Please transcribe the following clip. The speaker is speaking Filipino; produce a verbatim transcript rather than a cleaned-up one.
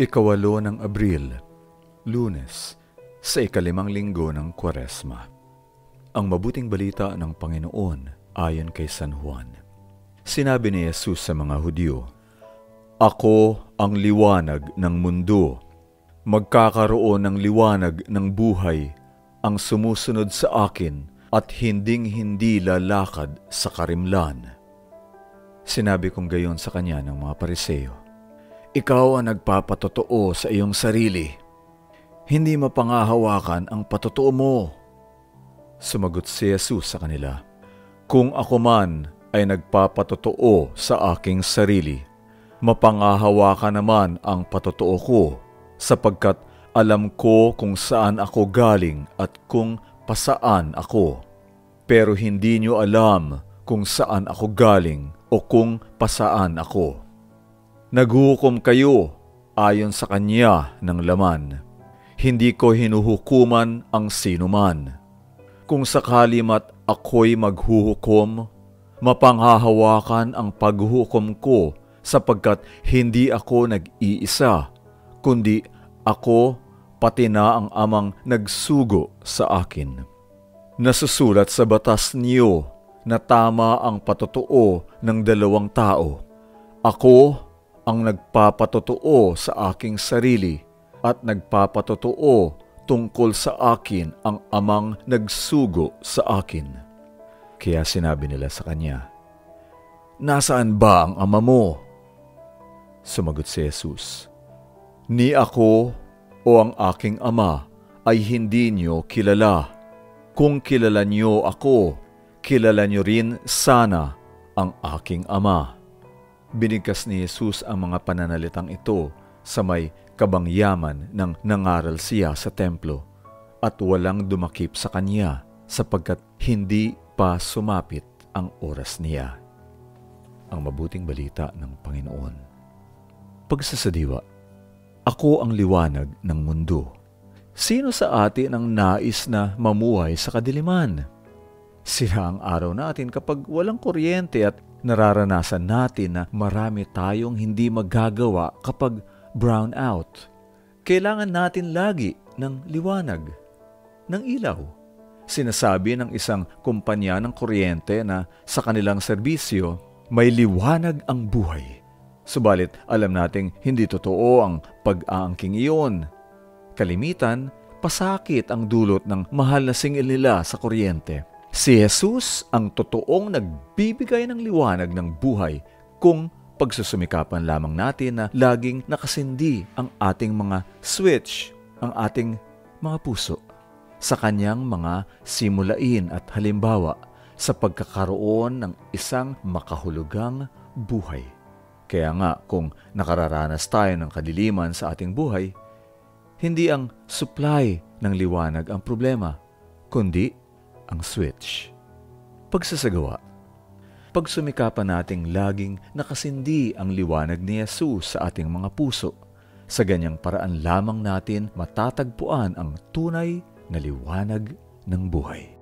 Ikawalo ng Abril, Lunes, sa ikalimang linggo ng Kwaresma. Ang mabuting balita ng Panginoon ayon kay San Juan. Sinabi ni Jesus sa mga Hudyo, "Ako ang liwanag ng mundo. Magkakaroon ng liwanag ng buhay ang sumusunod sa akin at hinding-hindi lalakad sa karimlan." Sinabi kong gayon sa kanya ng mga Pariseo, "Ikaw ang nagpapatotoo sa iyong sarili. Hindi mapangahawakan ang patotoo mo." Sumagot si Jesus sa kanila, "Kung ako man ay nagpapatotoo sa aking sarili, mapangahawakan naman ang patotoo ko, sapagkat alam ko kung saan ako galing at kung pasaan ako. Pero hindi niyo alam kung saan ako galing o kung pasaan ako. Naghuhukom kayo ayon sa kanya ng laman. Hindi ko hinuhukuman ang sinuman. Kung sakali mat ako'y maghuhukom, mapanghahawakan ang paghuhukom ko sapagkat hindi ako nag-iisa, kundi ako pati na ang amang nagsugo sa akin. Nasusulat sa batas niyo na tama ang patotoo ng dalawang tao. Ako ang nagpapatotoo sa aking sarili at nagpapatotoo tungkol sa akin ang amang nagsugo sa akin." Kaya sinabi nila sa kanya, "Nasaan ba ang ama mo?" Sumagot si Jesus, "Ni ako o ang aking ama ay hindi niyo kilala. Kung kilala niyo ako, kilala niyo rin sana ang aking ama." Binigkas ni Jesus ang mga pananalitang ito sa may kabangyaman ng nangaral siya sa templo at walang dumakip sa kanya sapagkat hindi pa sumapit ang oras niya. Ang mabuting balita ng Panginoon. Pagsasadiwa, ako ang liwanag ng mundo. Sino sa atin ang nais na mamuhay sa kadiliman? Sira ang araw natin kapag walang kuryente at nararanasan natin na marami tayong hindi magagawa kapag brown out. Kailangan natin lagi ng liwanag, ng ilaw. Sinasabi ng isang kumpanya ng kuryente na sa kanilang serbisyo, may liwanag ang buhay. Subalit alam nating hindi totoo ang pag-aangking iyon. Kalimitan, pasakit ang dulot ng mahal na singil nila sa kuryente. Si Jesus ang totoong nagbibigay ng liwanag ng buhay kung pagsusumikapan lamang natin na laging nakasindi ang ating mga switch, ang ating mga puso sa kanyang mga simulain at halimbawa sa pagkakaroon ng isang makahulugang buhay. Kaya nga kung nakararanas tayo ng kadiliman sa ating buhay, hindi ang supply ng liwanag ang problema, kundi ang switch. Pagsasagawa, pagsumikapan nating laging nakasindi ang liwanag ni Jesus sa ating mga puso. Sa ganyang paraan lamang natin matatagpuan ang tunay na liwanag ng buhay.